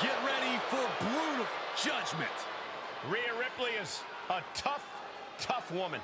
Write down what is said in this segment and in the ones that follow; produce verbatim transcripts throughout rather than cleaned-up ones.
Get ready for brutal judgment. Rhea Ripley is a tough, tough woman.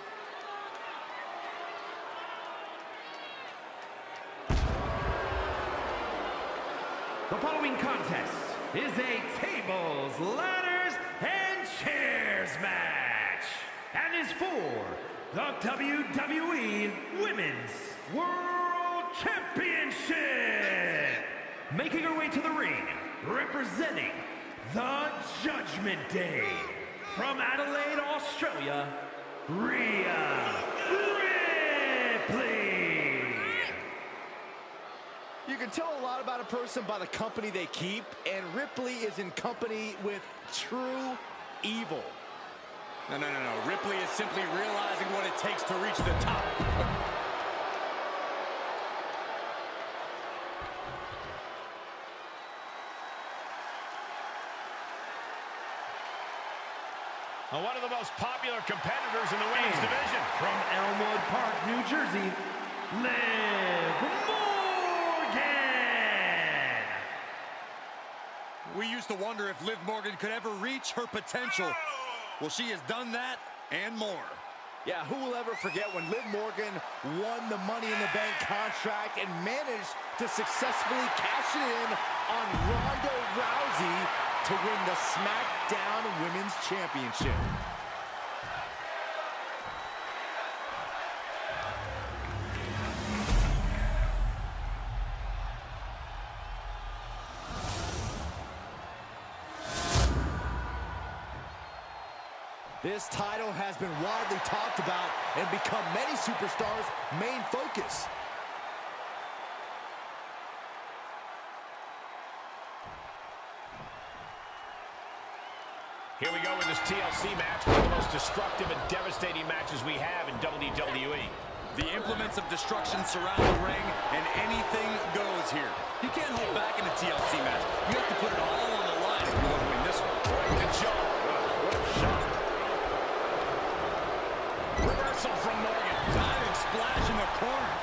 The following contest is a tables, ladders, and chairs match, and is for the W W E Women's World Championship. Making her way to the ring, representing the Judgment Day, from Adelaide, Australia, Rhea Ripley. You can tell a lot about a person by the company they keep, and Ripley is in company with true evil. No, no, no, no. Ripley is simply realizing what it takes to reach the top. One of the most popular competitors in the women's And division. from Elmwood Park, New Jersey, Liv Morgan. We used to wonder if Liv Morgan could ever reach her potential. Well, she has done that and more. Yeah, who will ever forget when Liv Morgan won the Money in the Bank contract and managed to successfully cash it in on Ronda Rousey to win the SmackDown Women's Championship. This title has been widely talked about and become many superstars' main focus. Here we go with this T L C match, one of the most destructive and devastating matches we have in W W E. The implements of destruction surround the ring, and anything goes here. You can't hold back in a T L C match. You have to put it all on the line if you want to win this one. Good job. What a shot. Reversal from Morgan. Diving splash in the corner.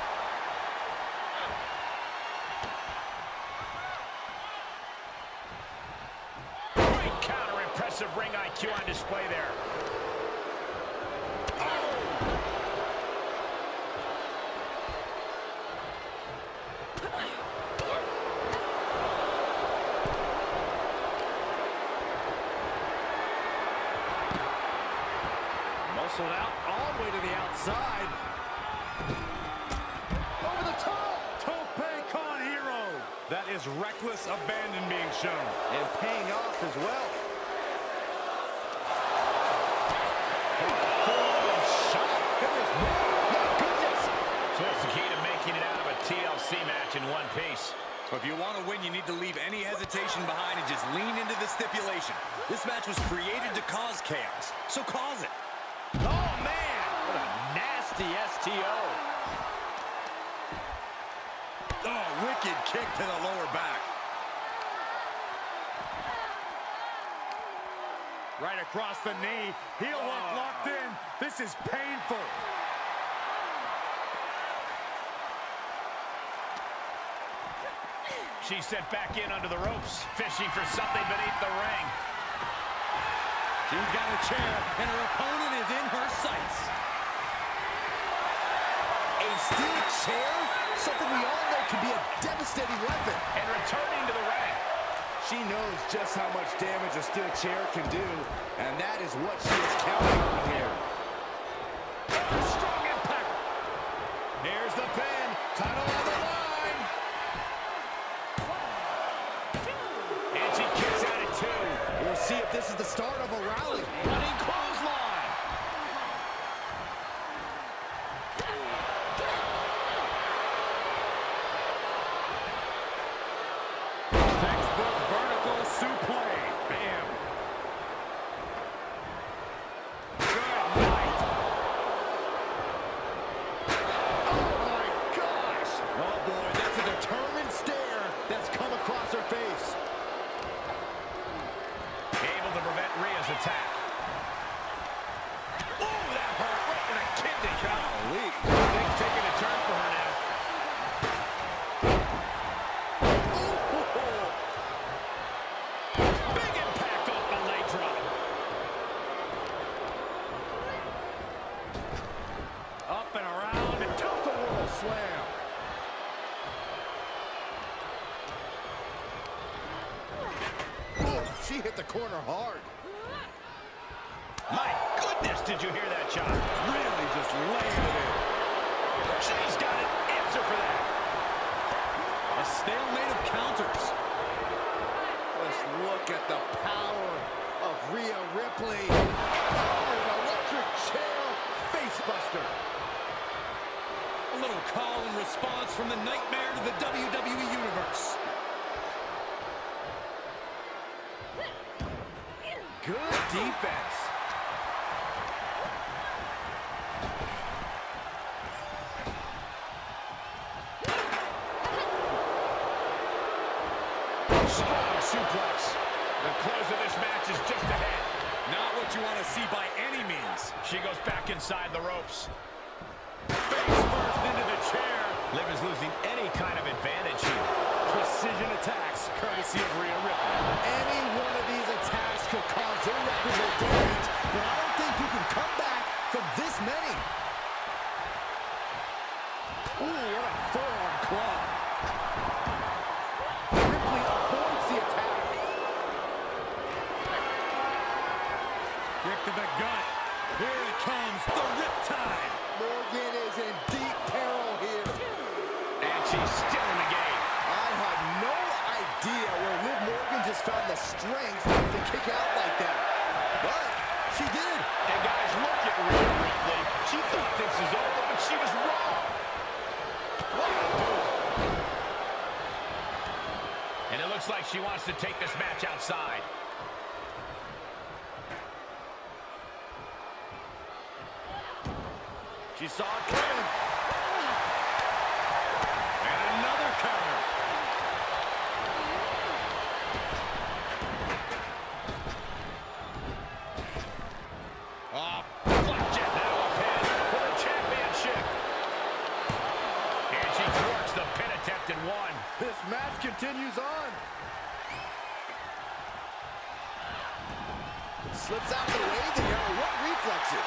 Great counter. Impressive ring I Q on display there. Muscled out all the way to the outside. Over the top. Tope con hero. That is reckless abandon being shown. And paying off as well. Full shot. Goodness, my goodness. So that's the key to making it out of a T L C match in one piece. If you want to win, you need to leave any hesitation behind and just lean into the stipulation. This match was created to cause chaos, so cause it. Oh, man. What a nasty S T O. Oh, wicked kick to the lower back. Right across the knee. Heel hook Oh. locked in. This is painful. She's sent back in under the ropes, fishing for something beneath the ring. She's got a chair, and her opponent is in her sights. A steel chair? Something we all know can be a devastating weapon. And returning to the ring. She knows just how much damage a steel chair can do, and that is what she is counting on here. Strong impact. Here's the pin. Title on the line. And she kicks out at two. We'll see if this is the start of a rally. Running clothesline. Textbook vertical suplex. Bam. Good night. slam. Oh, she hit the corner hard. My goodness, did you hear that shot? Really just laying it in. She's got an answer for that. A stalemate of counters. Let's look at the power of Rhea Ripley. Oh, an electric chair facebuster. A little call and response from the Nightmare to the W W E Universe. Good defense. Strong suplex. The close of this match is just ahead. Not what you want to see by any means. She goes back inside the ropes. Face first into the chair. Liv is losing any kind of advantage here. Precision attacks, courtesy of Rhea Ripley. Any one of these attacks could cause irreparable damage, but I don't think you can come back from this many. Ooh, what a forearm club. Ripley avoids the attack. Kick to the gut. Here it comes, the Riptide. Morgan is in deep peril here. And she's still in the game. I had no idea where Liv Morgan just found the strength to kick out like that. But she did. And guys, look at Rhea Ripley. She thought this was over, but she was wrong. What a move. And it looks like she wants to take this match outside. She saw it coming. And another counter. Oh, flapjack now up head for the championship. And she thwarts the pin attempt and one. This match continues on. Slips out of the way there. What reflexes?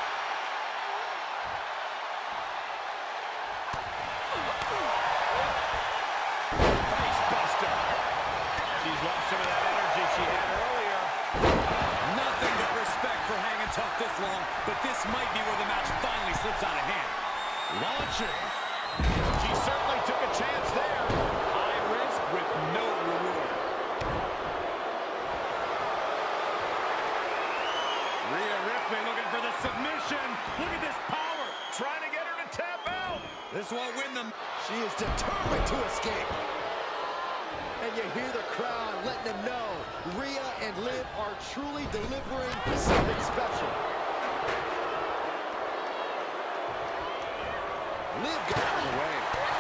Face buster. She's lost some of that energy she had earlier. Nothing but respect for hanging tough this long, but this might be where the match finally slips out of hand. Launching. She certainly took a chance there. High risk with no reward. Rhea Ripley looking for the submission. Look at this power. Trying to get her to tap out. This won't win them. She is determined to escape. And you hear the crowd letting them know Rhea and Liv are truly delivering something special. Liv got out of the way.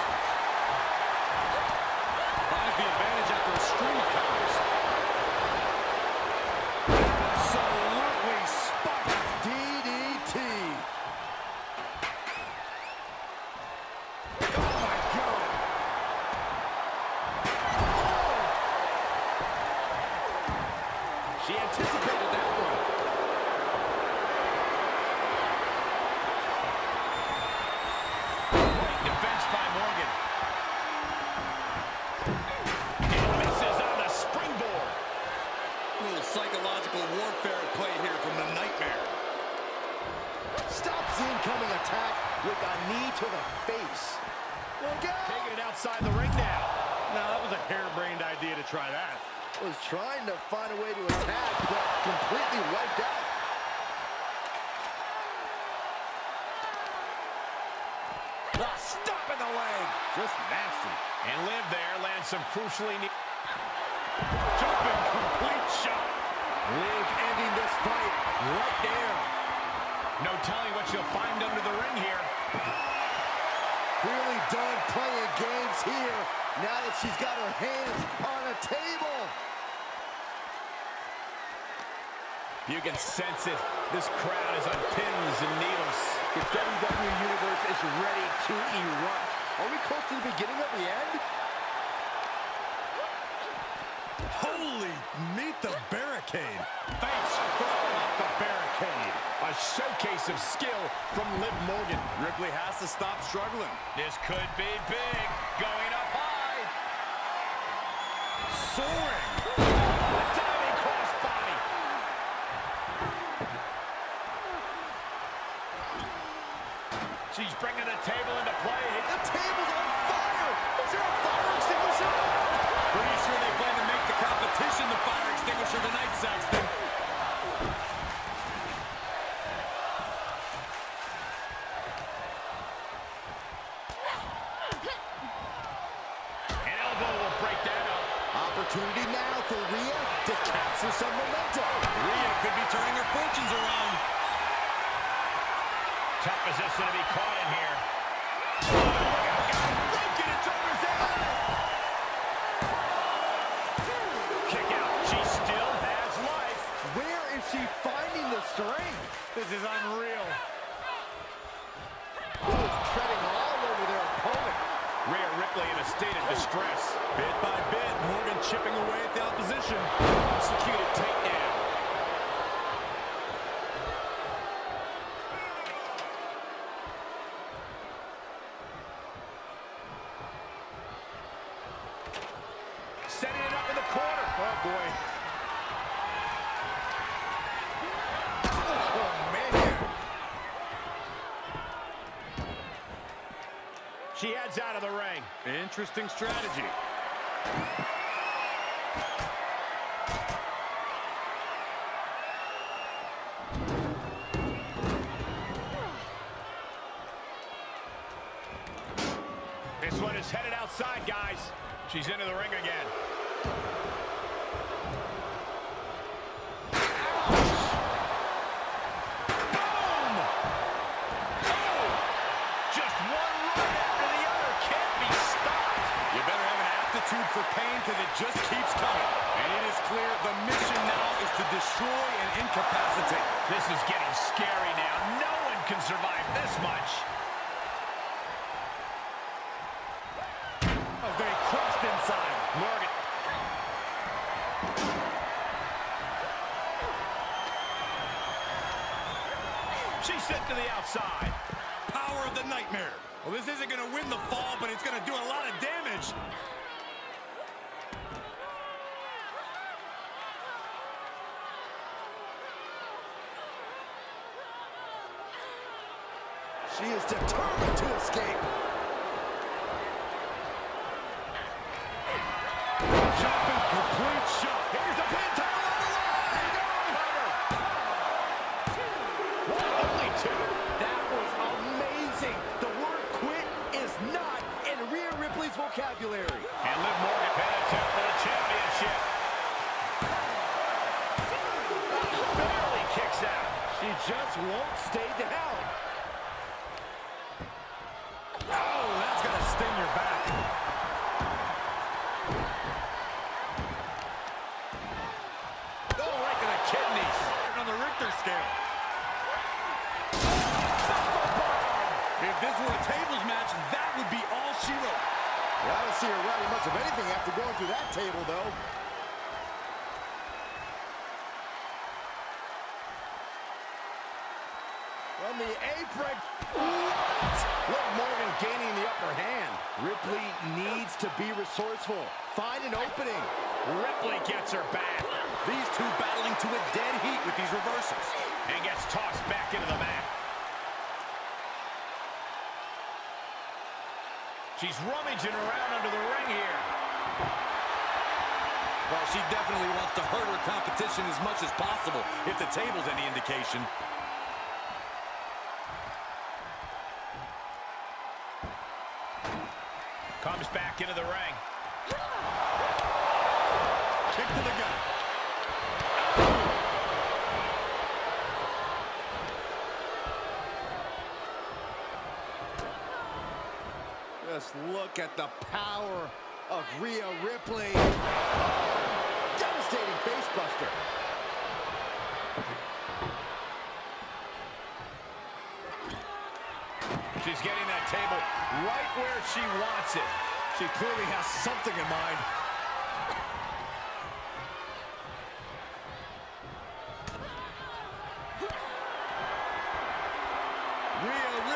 Finds the advantage after a string of counters. Absolutely spiked. D D T. Oh my God. She anticipated that one. Great defense by Morgan. And misses on the springboard. A little psychological warfare at play here from the Nightmare. Stops the incoming attack with a knee to the face. Look out. Taking it outside the ring now. Now, that was a harebrained idea to try that. Was trying to find a way to attack, but completely wiped out. The stop in the leg. Just nasty. And Liv there lands some crucially neat. Jumping complete shot. Liv ending this fight right there. No telling what she'll find under the ring here. Clearly done playing games here now that she's got her hands on a table. You can sense it. This crowd is on pins and needles. The W W E Universe is ready to erupt. Are we close to the beginning of the end? Holy, meet the barricade. Face first off the barricade. A showcase of skill from Liv Morgan. Ripley has to stop struggling. This could be big. Going up high. Soaring. Oh, a diving crossbody. She's bringing the table into play. The table's on fire! Is there a fire extinguisher? Pretty sure they plan to make the competition the fire extinguisher tonight, Saxton. An elbow will break that up. Opportunity now for Rhea to capture some momentum. Rhea could be turning her fortunes around. Tough position to be caught in here. Broken and shoulders down. Kick out. She still has life. Where is she finding the strength? This is unreal. Ooh, treading all over their opponent. Rhea Ripley in a state of distress. Bit by bit, Morgan chipping away at the opposition. Executed takedown. Setting it up in the corner. Oh, boy. Oh, man. She heads out of the ring. Interesting strategy. This one is headed outside, guys. She's into the ring again. Boom! Oh! Just one right after the other. Can't be stopped. You better have an aptitude for pain because it just keeps coming. And it is clear the mission now is to destroy and incapacitate. This is getting scary now. No one can survive this much. Oh, they crushed inside. Morgan. She's sent to the outside. Power of the nightmare. Well, this isn't going to win the fall, but it's going to do a lot of damage. She is determined to escape. Jumping complete shot. Here's the pin, title on the line. Cover. One, only two. That was amazing. The word quit is not in Rhea Ripley's vocabulary. And Liv Morgan pin attempt for the championship. Barely kicks out. She just won't stay down. Oh, that's going to sting your back. Oh, right to the kidneys. On the Richter scale. If this were a tables match, that would be all she wrote. Well, I don't see her writing much of anything after going through that table, though. From the apron. What? Liv Morgan gaining the upper hand. Ripley needs to be resourceful. Find an opening. Ripley gets her back. These two battling to a dead heat with these reversals. And gets tossed back into the mat. She's rummaging around under the ring here. Well, she definitely wants to hurt her competition as much as possible, if the table's any indication. Comes back into the ring. Kick to the gut. Just look at the power of Rhea Ripley. Devastating facebuster. She's getting that table right where she wants it. She clearly has something in mind.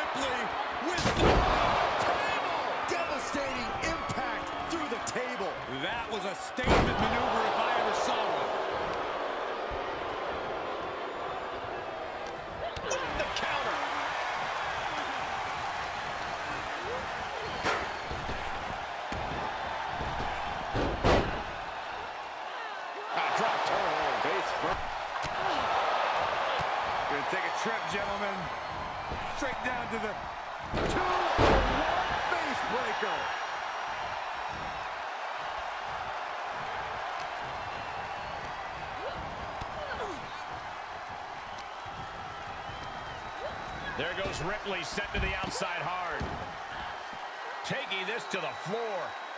Ripley with the table. Devastating impact through the table. That was a statement maneuver if I ever saw one. The counter. Ah, dropped her home base first. Gonna take a trip, gentlemen. Straight down to the two one face breaker. There goes Ripley, sent to the outside hard. Taking this to the floor.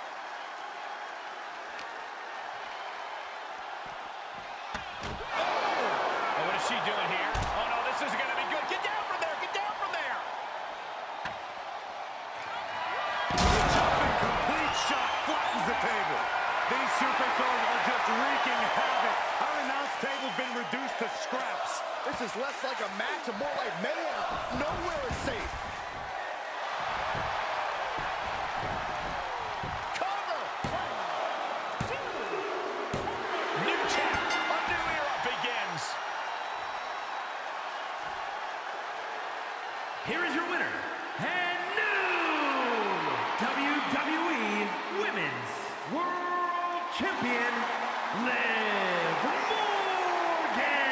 Oh, what is she doing here? Oh, no, this isn't going to be good. Get down from there. Get down from there. The jumping complete shot flattens the table. These superstars are just wreaking havoc. Our announce table's been reduced to scraps. This is less like a match and more like mayhem. Nowhere is safe. Cover. New champ. A new era begins. Here is your winner, and new W W E Women's World Champion, Liv Morgan.